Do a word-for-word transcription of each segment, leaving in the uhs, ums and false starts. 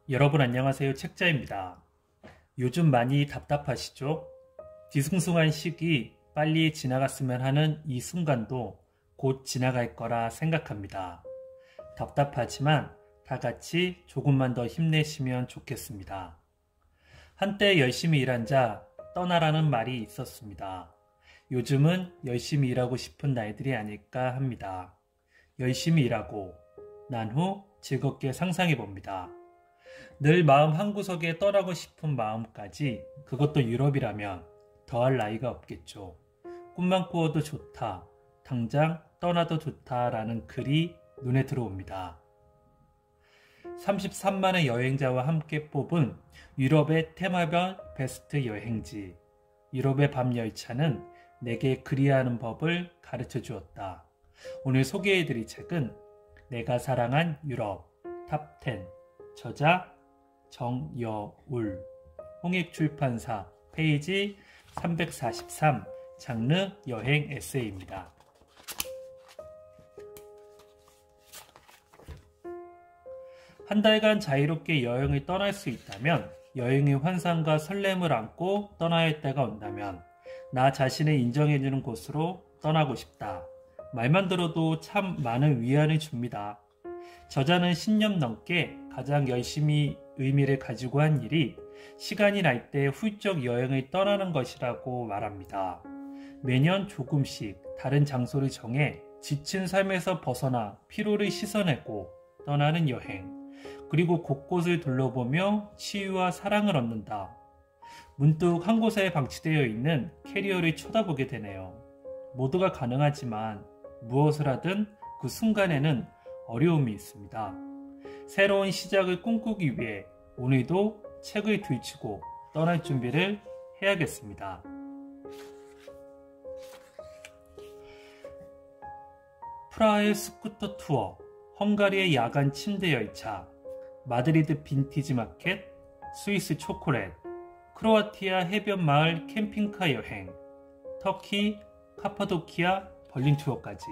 여러분 안녕하세요. 책자입니다. 요즘 많이 답답하시죠? 뒤숭숭한 시기 빨리 지나갔으면 하는 이 순간도 곧 지나갈 거라 생각합니다. 답답하지만 다 같이 조금만 더 힘내시면 좋겠습니다. 한때 열심히 일한 자 떠나라는 말이 있었습니다. 요즘은 열심히 일하고 싶은 날들이 아닐까 합니다. 열심히 일하고 난 후 즐겁게 상상해 봅니다. 늘 마음 한구석에 떠나고 싶은 마음까지, 그것도 유럽이라면 더할 나위가 없겠죠. 꿈만 꾸어도 좋다, 당장 떠나도 좋다라는 글이 눈에 들어옵니다. 삼십삼만의 여행자와 함께 뽑은 유럽의 테마별 베스트 여행지. 유럽의 밤 열차는 내게 그리하는 법을 가르쳐 주었다. 오늘 소개해드릴 책은 내가 사랑한 유럽 탑 텐, 저자 정여울, 홍익출판사, 페이지 삼백사십삼, 장르 여행 에세이입니다. 한 달간 자유롭게 여행을 떠날 수 있다면, 여행의 환상과 설렘을 안고 떠나야 할 때가 온다면 나 자신을 인정해주는 곳으로 떠나고 싶다. 말만 들어도 참 많은 위안을 줍니다. 저자는 십 년 넘게 가장 열심히 의미를 가지고 한 일이 시간이 날 때 훌쩍 여행을 떠나는 것이라고 말합니다. 매년 조금씩 다른 장소를 정해 지친 삶에서 벗어나 피로를 씻어내고 떠나는 여행. 그리고 곳곳을 둘러보며 치유와 사랑을 얻는다. 문득 한 곳에 방치되어 있는 캐리어를 쳐다보게 되네요. 모두가 가능하지만 무엇을 하든 그 순간에는 어려움이 있습니다. 새로운 시작을 꿈꾸기 위해 오늘도 책을 들추고 떠날 준비를 해야겠습니다. 프라하의 스쿠터 투어, 헝가리의 야간 침대 열차, 마드리드 빈티지 마켓, 스위스 초콜릿, 크로아티아 해변 마을 캠핑카 여행, 터키, 카파도키아 벌린 투어까지.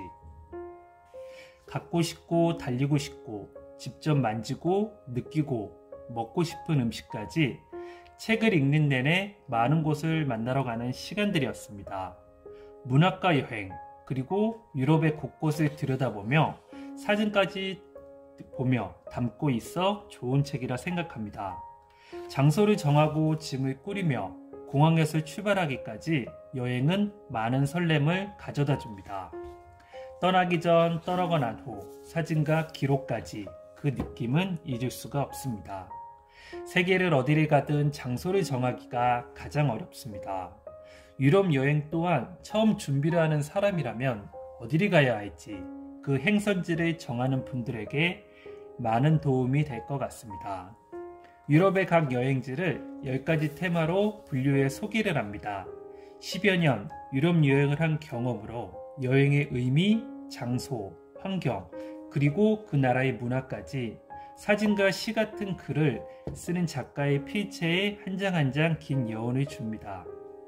갖고 싶고 달리고 싶고 직접 만지고 느끼고 먹고 싶은 음식까지 책을 읽는 내내 많은 곳을 만나러 가는 시간들이었습니다. 문학과 여행, 그리고 유럽의 곳곳을 들여다보며 사진까지 보며 담고 있어 좋은 책이라 생각합니다. 장소를 정하고 짐을 꾸리며 공항에서 출발하기까지 여행은 많은 설렘을 가져다 줍니다. 떠나기 전, 떠나고 난 후, 사진과 기록까지 그 느낌은 잊을 수가 없습니다. 세계를 어디를 가든 장소를 정하기가 가장 어렵습니다. 유럽 여행 또한 처음 준비를 하는 사람이라면 어디를 가야 할지 그 행선지를 정하는 분들에게 많은 도움이 될 것 같습니다. 유럽의 각 여행지를 열 가지 테마로 분류해 소개를 합니다. 십여 년 유럽 여행을 한 경험으로 여행의 의미, 장소, 환경, 그리고 그 나라의 문화까지 사진과 시 같은 글을 쓰는 작가의 필체에 한 장 한 장 긴 여운을 줍니다.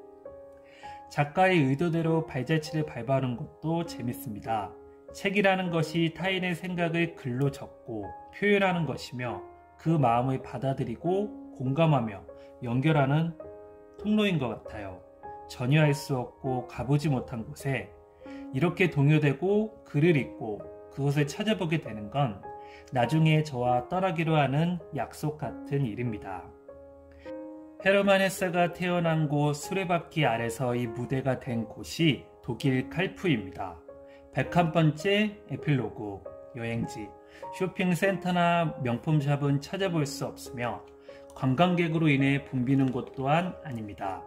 작가의 의도대로 발자취를 밟아오는 것도 재밌습니다. 책이라는 것이 타인의 생각을 글로 적고 표현하는 것이며 그 마음을 받아들이고 공감하며 연결하는 통로인 것 같아요. 전혀 알 수 없고 가보지 못한 곳에 이렇게 동요되고 글을 읽고 그것을 찾아보게 되는 건 나중에 저와 떠나기로 하는 약속 같은 일입니다. 헤르만 헤세가 태어난 곳 수레바퀴 아래서 이 무대가 된 곳이 독일 칼프입니다. 백한 번째 에필로그, 여행지, 쇼핑센터나 명품샵은 찾아볼 수 없으며 관광객으로 인해 붐비는 곳 또한 아닙니다.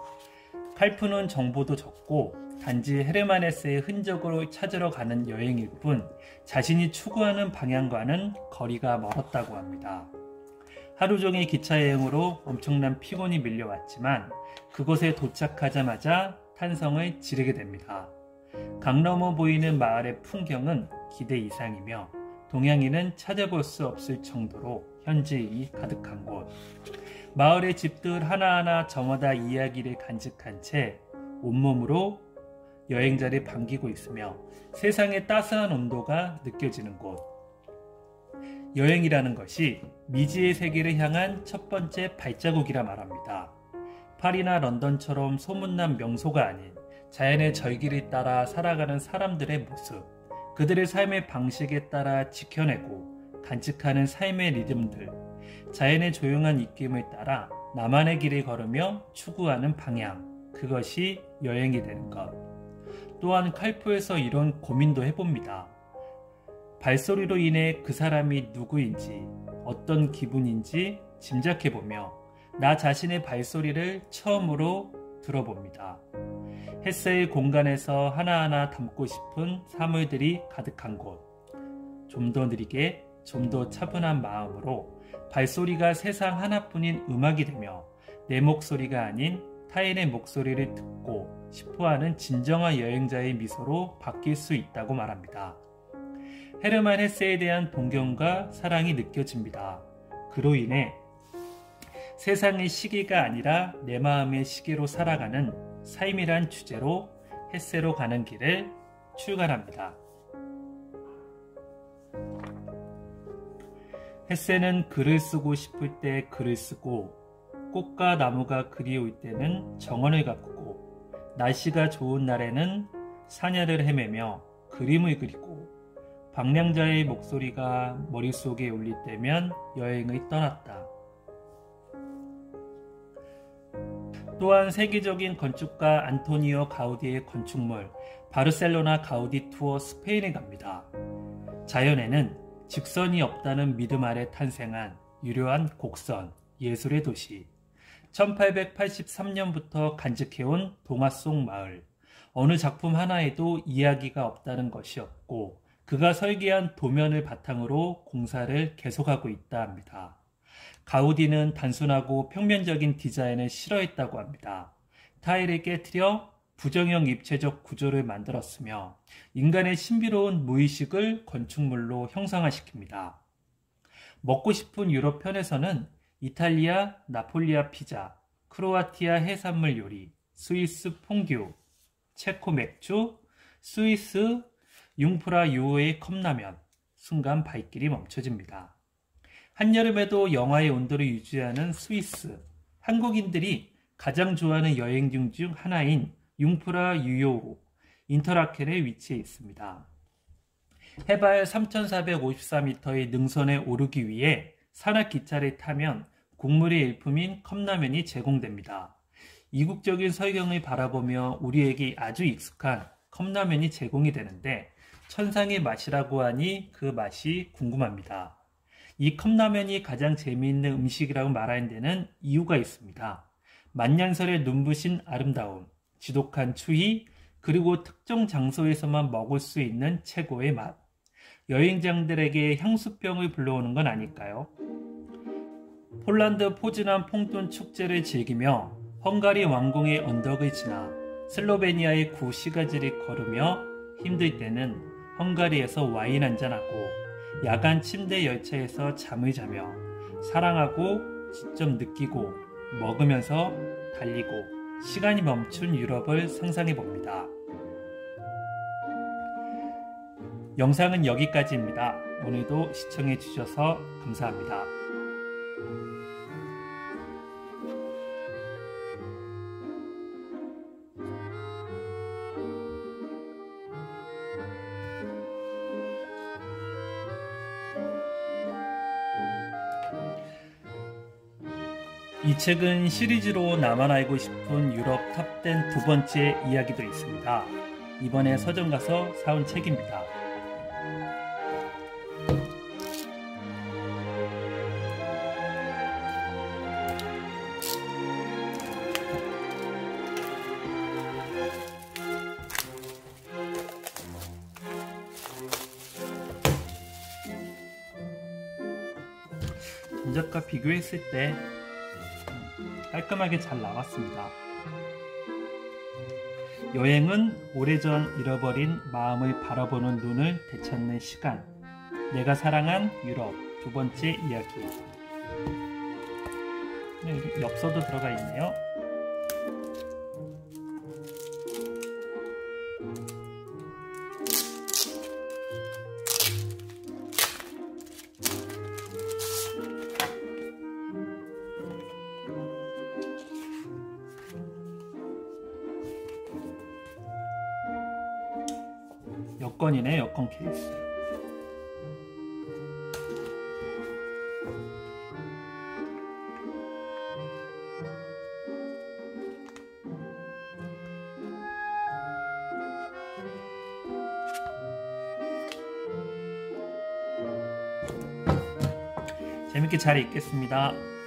칼프는 정보도 적고 단지 헤르만 헤세의 흔적으로 찾으러 가는 여행일 뿐 자신이 추구하는 방향과는 거리가 멀었다고 합니다. 하루 종일 기차 여행으로 엄청난 피곤이 밀려왔지만 그곳에 도착하자마자 탄성을 지르게 됩니다. 강 너머 보이는 마을의 풍경은 기대 이상이며 동양인은 찾아볼 수 없을 정도로 현지인이 가득한 곳. 마을의 집들 하나하나 저마다 이야기를 간직한 채 온몸으로 여행자를 반기고 있으며 세상의 따스한 온도가 느껴지는 곳. 여행이라는 것이 미지의 세계를 향한 첫 번째 발자국이라 말합니다. 파리나 런던처럼 소문난 명소가 아닌 자연의 절기를 따라 살아가는 사람들의 모습, 그들의 삶의 방식에 따라 지켜내고 간직하는 삶의 리듬들, 자연의 조용한 입김을 따라 나만의 길을 걸으며 추구하는 방향, 그것이 여행이 되는 것. 또한 칼포에서 이런 고민도 해봅니다. 발소리로 인해 그 사람이 누구인지, 어떤 기분인지 짐작해보며 나 자신의 발소리를 처음으로 들어봅니다. 햇새의 공간에서 하나하나 담고 싶은 사물들이 가득한 곳. 좀 더 느리게, 좀 더 차분한 마음으로 발소리가 세상 하나뿐인 음악이 되며 내 목소리가 아닌 타인의 목소리를 듣고 싶어하는 진정한 여행자의 미소로 바뀔 수 있다고 말합니다. 헤르만 헤세에 대한 동경과 사랑이 느껴집니다. 그로 인해 세상의 시계가 아니라 내 마음의 시계로 살아가는 삶이란 주제로 헤세로 가는 길을 출발합니다. 헤세는 글을 쓰고 싶을 때 글을 쓰고, 꽃과 나무가 그리울 때는 정원을 가꾸고, 날씨가 좋은 날에는 사냐를 헤매며 그림을 그리고, 방랑자의 목소리가 머릿속에 울릴 때면 여행을 떠났다. 또한 세계적인 건축가 안토니오 가우디의 건축물 바르셀로나 가우디 투어 스페인에 갑니다. 자연에는 직선이 없다는 믿음 아래 탄생한 유려한 곡선, 예술의 도시. 천팔백팔십삼 년부터 간직해온 동화 속 마을. 어느 작품 하나에도 이야기가 없다는 것이었고, 그가 설계한 도면을 바탕으로 공사를 계속하고 있다 합니다. 가우디는 단순하고 평면적인 디자인을 싫어했다고 합니다. 타일을 깨트려 부정형 입체적 구조를 만들었으며 인간의 신비로운 무의식을 건축물로 형상화시킵니다. 먹고 싶은 유럽 편에서는 이탈리아 나폴리아 피자, 크로아티아 해산물 요리, 스위스 퐁듀, 체코 맥주, 스위스 융프라 유호의 컵라면, 순간 발길이 멈춰집니다. 한여름에도 영하의 온도를 유지하는 스위스, 한국인들이 가장 좋아하는 여행지 중 하나인 융프라 유효호, 인터라켄에 위치해 있습니다. 해발 삼천사백오십사 미터의 능선에 오르기 위해 산악기차를 타면 국물의 일품인 컵라면이 제공됩니다. 이국적인 설경을 바라보며 우리에게 아주 익숙한 컵라면이 제공이 되는데 천상의 맛이라고 하니 그 맛이 궁금합니다. 이 컵라면이 가장 재미있는 음식이라고 말하는 데는 이유가 있습니다. 만년설의 눈부신 아름다움, 지독한 추위, 그리고 특정 장소에서만 먹을 수 있는 최고의 맛. 여행자들에게 향수병을 불러오는 건 아닐까요? 폴란드 포즈난 퐁돈 축제를 즐기며 헝가리 왕궁의 언덕을 지나 슬로베니아의 구 시가지를 걸으며 힘들 때는 헝가리에서 와인 한잔하고 야간 침대 열차에서 잠을 자며 사랑하고 직접 느끼고 먹으면서 달리고 시간이 멈춘 유럽을 상상해 봅니다. 영상은 여기까지입니다. 오늘도 시청해 주셔서 감사합니다. 이 책은 시리즈로 나만 알고 싶은 유럽 탑 텐 두 번째 이야기도 있습니다. 이번에 서점 가서 사온 책입니다. 전작과 비교했을 때 깔끔하게 잘 나왔습니다. 여행은 오래전 잃어버린 마음을 바라보는 눈을 되찾는 시간. 내가 사랑한 유럽 두 번째 이야기. 엽서도 들어가 있네요. 건이네, 여권 케이스. 재밌게 잘 읽겠습니다.